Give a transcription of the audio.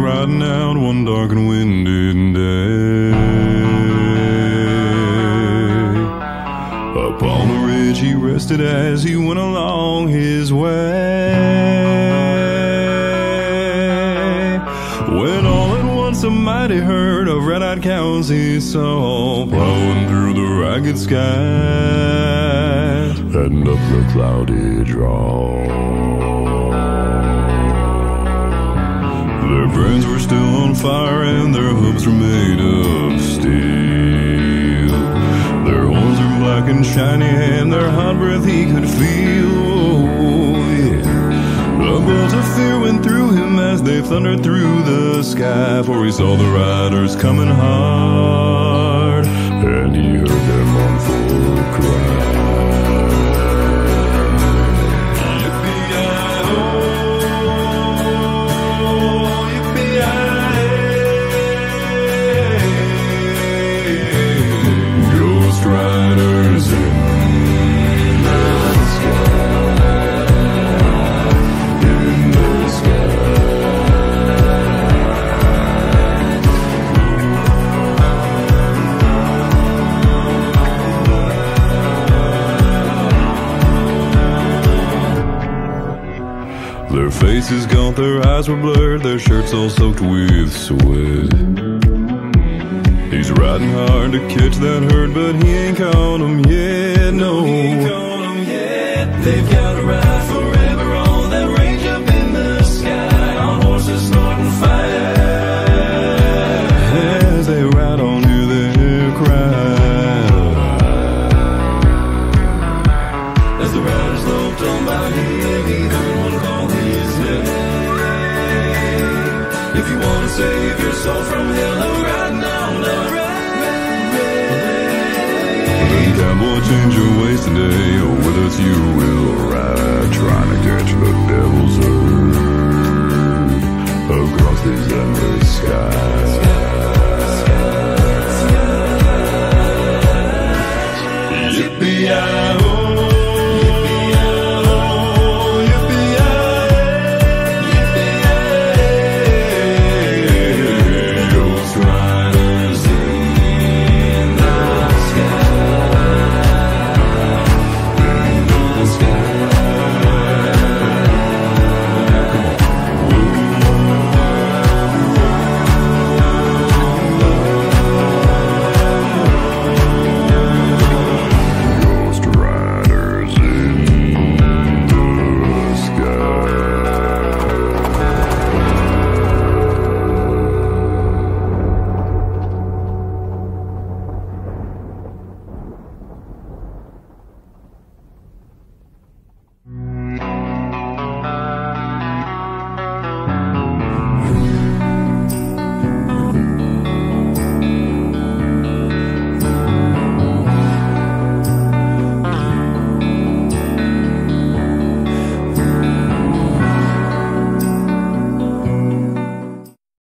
riding out one dark and windy day. Upon a ridge he rested as he went along his way, when all at once a mighty herd of red-eyed cows he saw, plowing through the ragged skies and up the cloudy draw. Their brains were still on fire and their hooves were made of steel. Their horns were black and shiny and their hot breath he could feel. Oh, yeah. A bolt of fear went through him as they thundered through the sky, for he saw the riders coming hard and he heard their mournful cry. Their faces gaunt, their eyes were blurred, their shirts all soaked with sweat. He's riding hard to catch that herd, but he ain't caught 'em yet, no. They've got to ride forever on that range up in the sky, on horses snorting fire. As they ride on, hear their cry. As the riders loped on by him, he heard one call his name. If you want to save your soul from hell, I'm riding on the Then cowboy, change your ways today, or with us you will ride, trying to catch the devil's herd across these endless skies.